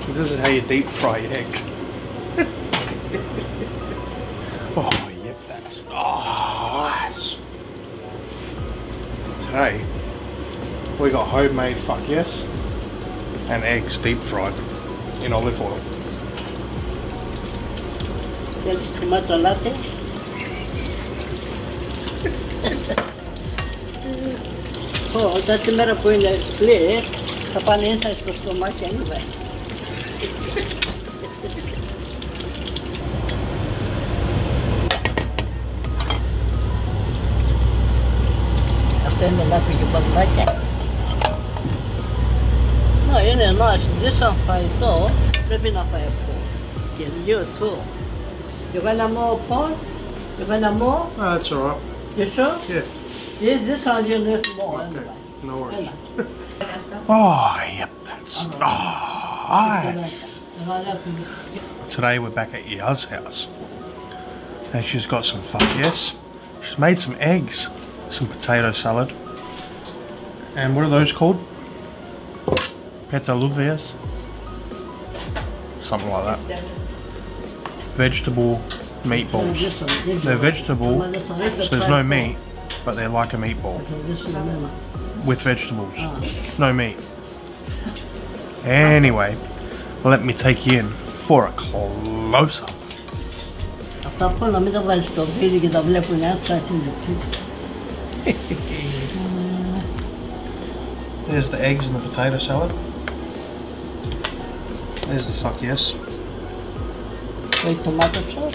This is how you deep fry your eggs. Oh, yep, that's nice. Today, we got homemade fa-kes and eggs deep fried in olive oil. That's tomato latte. Oh, doesn't matter putting the plate. The pan inside is so much anyway. After the lap you put like that. No, you know, nice. This one fire so, maybe not fire for. Get you too. You gonna more pot? You gonna more? Oh, that's alright. You sure? Yeah. Yes, this one you need more Okay, anyway. no worries. Oh, yep, that's nice. Today we're back at Yaiya's house. And she's got some fa-kes. She's made some eggs, some potato salad. And what are those called? Petaluvias? Something like that. Vegetable meatballs. They're vegetable, so there's no meat, but they're like a meatball. With vegetables. No meat. Anyway, let me take you in for a close-up. There's the eggs and the potato salad. There's the fa-kes. With tomato sauce.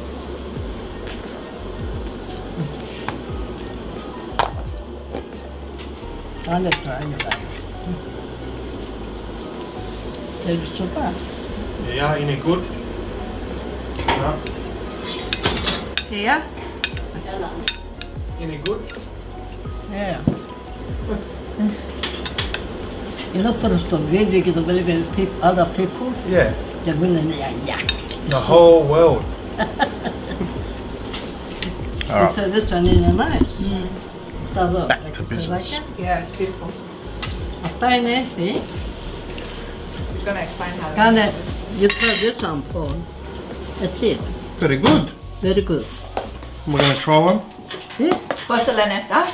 I'll try you guys. There's super. Yeah, any good? No. Yeah? Any good? Yeah. You know, for us to really get other people, Yeah. they're willing to yak. The whole world. Alright. So this one is nice. Back to business. Yeah, it's beautiful. After Effie, You're gonna explain how to can you try this one, Paul? That's it. Very good. Very good. We're going to try one. Yeah. What's the lentil?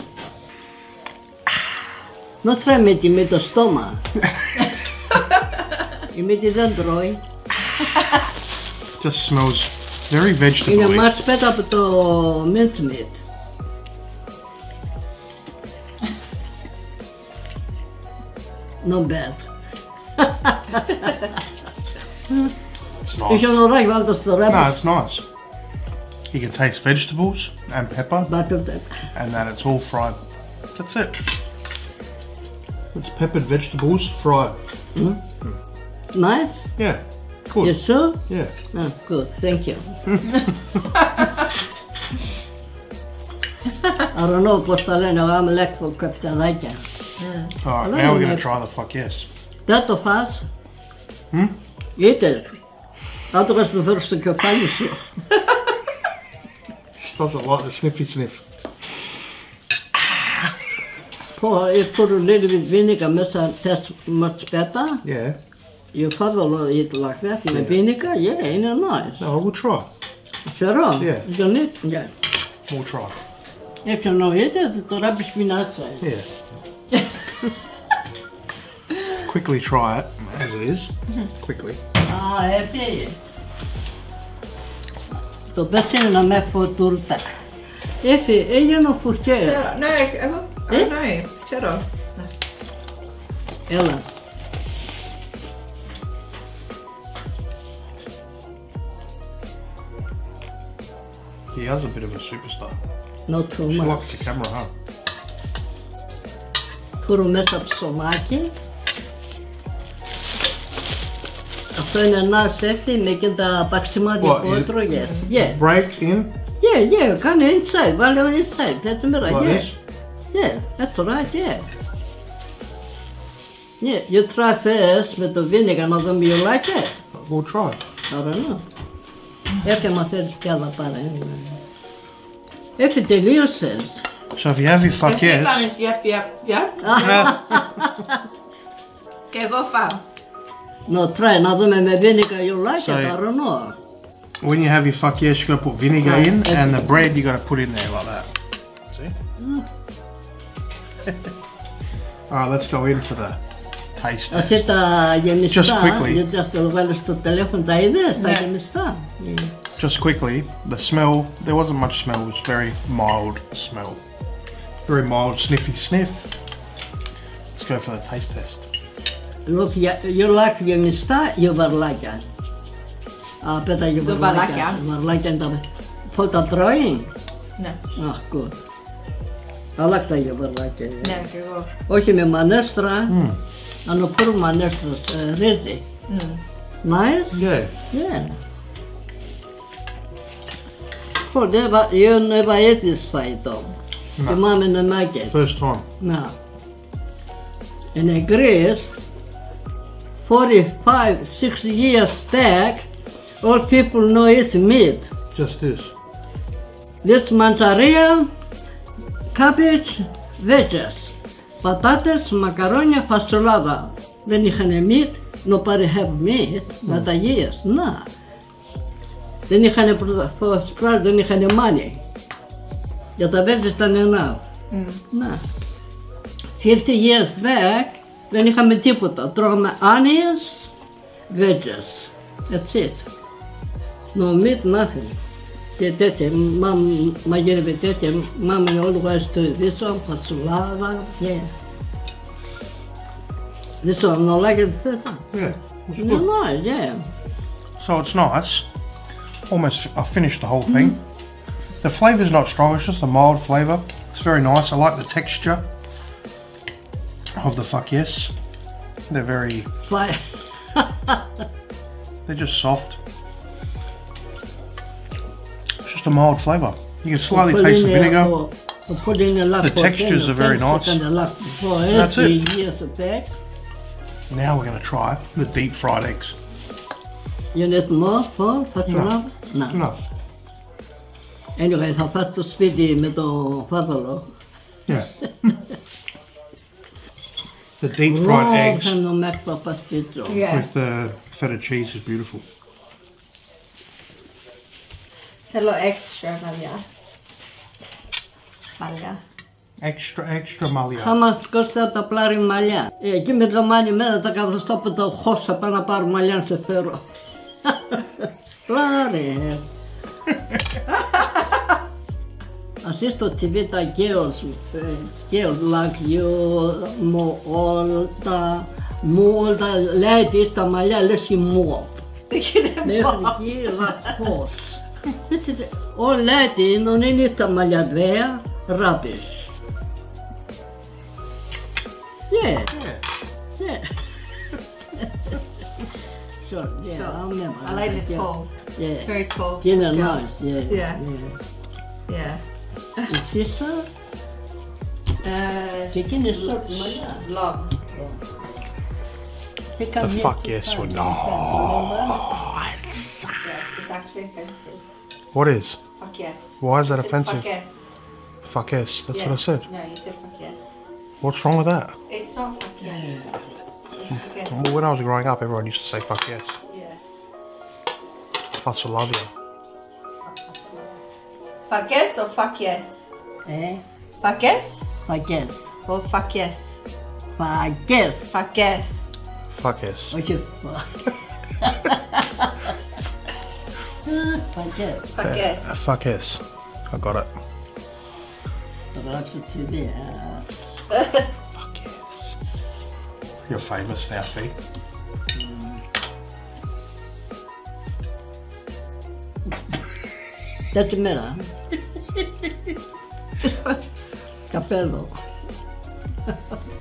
Non try metti metto stoma. You metti dentro. Just smells very In a vegetable-y. much better to mincemeat. Not bad. It's You nice. should like all the No, rabbit. it's nice. You can taste vegetables and pepper, But of that. and then it's all fried. That's it. It's peppered vegetables fried. Nice? Yeah. Good. You sure? Yeah. Oh, good, thank you. I don't know, postaleno, I'm like for Captain Laika. Alright, I now we're like going it. to try the fa-kes. That of us? Eat it. Otherwise, the first thing you find is you. Doesn't like the sniffy sniff. Pour, you put a little bit vinegar, makes it taste much better. Yeah. You probably eat like that, with vinegar, yeah, ain't it nice? No, we'll try. Sure? Yeah. You don't need, yeah. We'll try. If you know it, it's the rubbish bin outside. Yeah. Quickly try it, as it is. Quickly. Ah, é det. Då bestämmer jag mig för turta. Effie, är jag nog fortsätter? Nej, nej. Se då. Ella. He has a bit of a superstar. Not too She much. likes the camera, huh? Put a mess up somaki. So in a nice safety, making the maximum What, the potro, yes. Yeah. Break in Yeah, kind of inside, well inside, that's right, like yeah. this. Yeah, that's right, yeah. Yeah, you try first with the vinegar, not gonna be like it. We'll try. I don't know. Effie must have scala para anyway. Effie delicious. So if you have your fa-kes, Yep. yeah, Okay, go far. No, try. Now, the vinegar, you like So- it, I don't know. When you have your fa-kes, you got to put vinegar in, and the bread you got to put in there like that. See? Alright, let's go in for the taste test. Just quickly. Just quickly, the smell, there wasn't much smell, it was very mild smell. Very mild, sniffy sniff. Let's go for the taste test. Look, you like your mista, you were like it. I bet you were like it. You were like it for the drawing. No. Oh, good. I like that you were like it. No, go. Okay, my manestra, and I put my manestra ready. Nice? Yeah. Yeah. For you never ate this fight though. No. Your mom in the market. First time. No. In Greece, 45, 60 years back, all people know eat meat. Just this. This mantarilla, cabbage, veggies, patatas, macaroni, fasolada. Then you can meat, nobody have meat, but years, no. Then you can for spread, then you can money. The veggies don't enough. No. 50 years back, then you can be τίποτα. Throw onions, veggies. That's it. No meat, nothing. Mom, my mom always do this one, fasolada, yeah. This one, not like it. Yeah. It's No, good. nice, yeah. So it's nice. Almost, I finished the whole thing. The flavour's not strong, it's just a mild flavour. It's very nice. I like the texture of the fa-kes. They're very, But they're just soft. It's just a mild flavour. You can slightly taste the vinegar. The textures are very nice. That's it. Years back. Now we're going to try the deep fried eggs. You need more for fasolada? No. Enough. Anyway, θα πας στο σπίτι με το φάδολο. Yeah. The deep fried eggs Yeah. with the feta cheese is beautiful. Hello, extra, Malia. Malia. Extra malia. Άμα σκόστα τα πλάρι μαλλιά. Εκεί με τα μάνι μένα τα καθοστώ από το χώσα πάνω να πάρω μαλλιά να σε φέρω. Πλάρι. Así στο TV τα girls like you, all the ladies τα μαλλιά λες και μου. Μέχρι εκεί λαθός. All ladies non είναι τα μαλλιά there, rubbish. Yeah. Yeah. Sure, yeah, I remember. I like that, the tall. Yeah. Very tall. Dinner girl. nice, yeah. Yeah. Yeah. Is sister? Chicken is short, Long. The fa-kes were nice. It's actually offensive. What is? Fa-kes. Why is that It's offensive? Fa-kes. Fa-kes, that's what I said. No, you said fa-kes. What's wrong with that? It's not fa-kes. Fa-kes. Well, when I was growing up, everyone used to say fa-kes. Yeah. Fasolada. Fa-kes or fa-kes? Eh? Fa-kes Fa-kes. or fa-kes? Fa-kes. Fa-kes. Fa-kes. What you Fa-kes. Fa-kes. Fa-kes. I got it. Perhaps it's there. Fa-kes. You're famous now, Fee. That's a mirror. Capello.